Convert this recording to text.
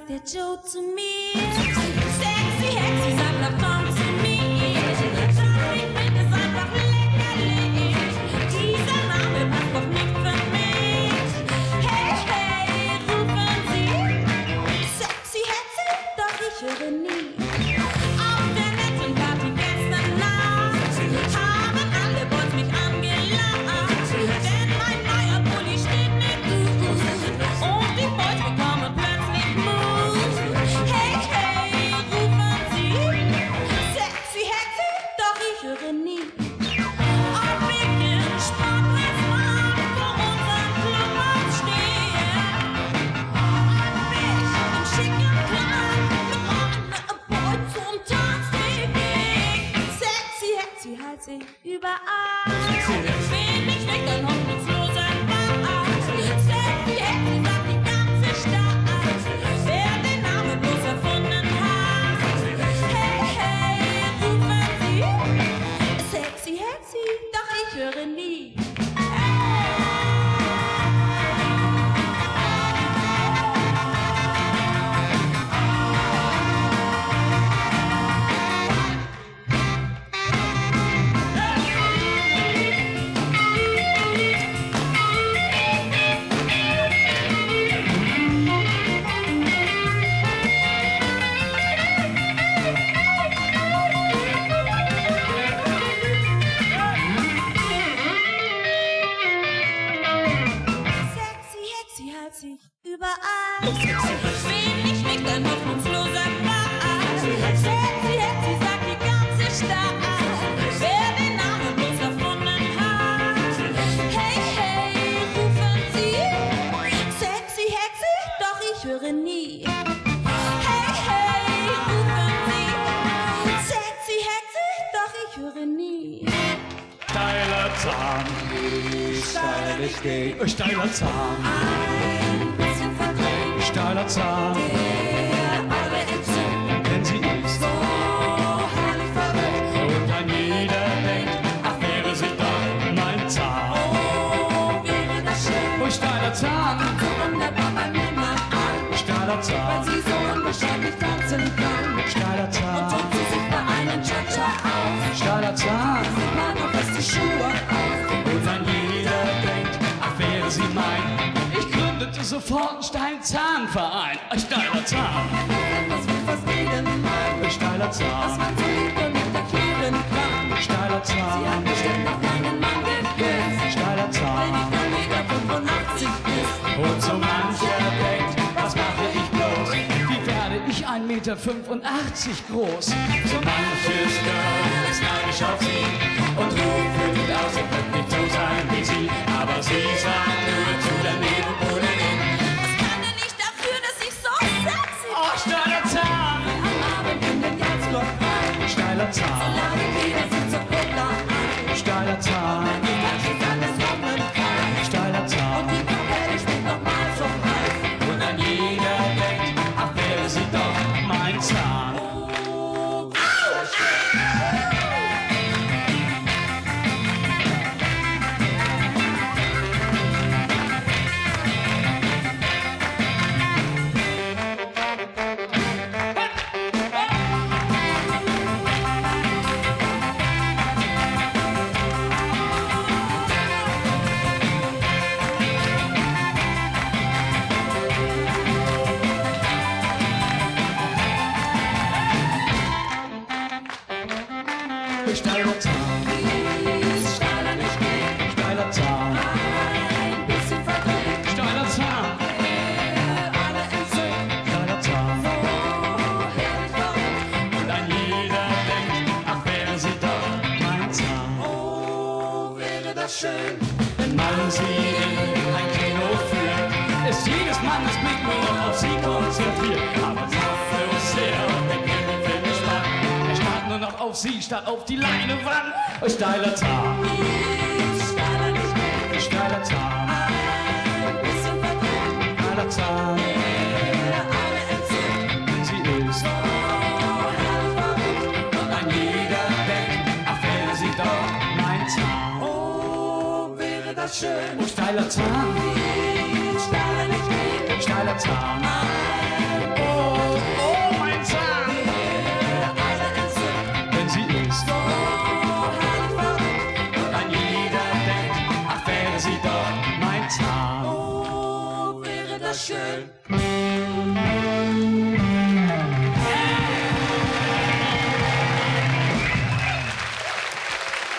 sagt der Joe zu mir. Sexy Hexy, sagt er, komm zu mir. Schatz, ich find es einfach leckerlich. Dieser Name passt doch nicht für mich. Hey, hey, rufen Sie. Sexy Hexy, doch ich höre nie. Auf der netten Party gestern Nacht haben alle Boys mich angelacht. Denn mein neuer Pulli steht mir gut. Und die Boys bekommen plötzlich Mut. Hey, hey, rufen Sie. Sexy Hexy, doch ich höre nie. Ob ich im Sportrestaurant vor unserem Clubhaus stehe. Ob ich im schicken Kleid mit einem Boy zum Tanzweg gehe. Sexy Hexy heiß ich überall. Bin ich nicht ein hoffnungsloser Bart. Sexy Hexy sagt die ganze Stadt. Wer den Namen bloß erfunden hat. Hey, hey, rufen Sie. Sexy Hexy, doch ich höre nie. Sexy Hexy heiß ich überall. Bin ich nicht ein hoffnungsloser Bart. Sexy Hexy sagt die ganze Stadt. Wer den Namen bloß erfunden hat. Hey, hey, rufen Sie. Sexy Hexy, doch ich höre nie. Hey, hey, rufen Sie. Sexy Hexy, doch ich höre nie. Steiler Zahn, Steiler nicht geht. steiler Zahn, Ein bisschen verdreht. steiler Zahn, Der alle entzückt. denn sie ist. So herrlich verrückt. Und ein jeder denkt, ach wäre sie doch mein Zahn. Oh, wäre das schön. Oh, steiler Zahn, So wunderbar bei niemand an. steiler Weil Zahn, sie so unbeschreiblich tanzen kann. steiler Und Zahn, tut sie sich bei einem Cha-Cha auf. steiler Zahn. Sieht man auch erst die Schuhe auf. Und ein jeder denkt, ach wäre sie mein. Ich gründete sofort einen Steinzahnverein. Ein steiler Zahn, Denn das will fast jeden Mann. ein steiler Was Zahn, man so liebt und nicht erklären kann. steiler Sie hat Zahn, bestimmt noch keinen Mann geküsst. steiler Weil Zahn. nicht dann wieder 85 ist. Und so mancher denkt, was mache ich bloß? Wie werde ich 1,85 Meter groß? So manches Girl ist neidisch auf sie und ruft wütend aus, ich könnte nicht so sein wie sie. Aber sie sagt nur zu der Nebenbuhlerin: Das kann er nicht dafür, dass ich so sexy bin. Oh, steiler Zahn, Am Abend in den Jazzclub rein. steiler Zahn, Lade jeder sich zur Cola ein. steiler Zahn, Die Taxi alles kommen kann. steiler Und Zahn. die Kapelle steht nochmal zum Preis. Und ein jeder denkt, ach wäre sie doch mein Zahn. Steiler Zahn, Ist steiler nicht geht. steiler Zahn, Ein bisschen verdreht. steiler Zahn, Alle entzückt. steiler Zahn. Oh, herrlich verrückt. Und ein jeder denkt, ach wäre sie doch mein Zahn. Oh, wäre das schön. Wenn man sie in ein Kino führt, ist jedes Mannes Blick nur noch auf sie konzentriert. Aber sie hofft so sehr und der Film ist spannend. Er starrt nur noch auf sie, statt auf die Leinewand. Oh, steiler Zahn, Ist steiler nicht geht. steiler Zahn, Ein bisschen verdreht. steiler Zahn. Alle entzückt. Denn sie ist. Oh, herrlich verrückt. Und ein jeder denkt, ach wäre sie doch mein Zahn. Oh, wäre das schön. Oh, steiler Zahn, Ist steiler nicht geht. steiler Zahn. Ein Oh, Köln.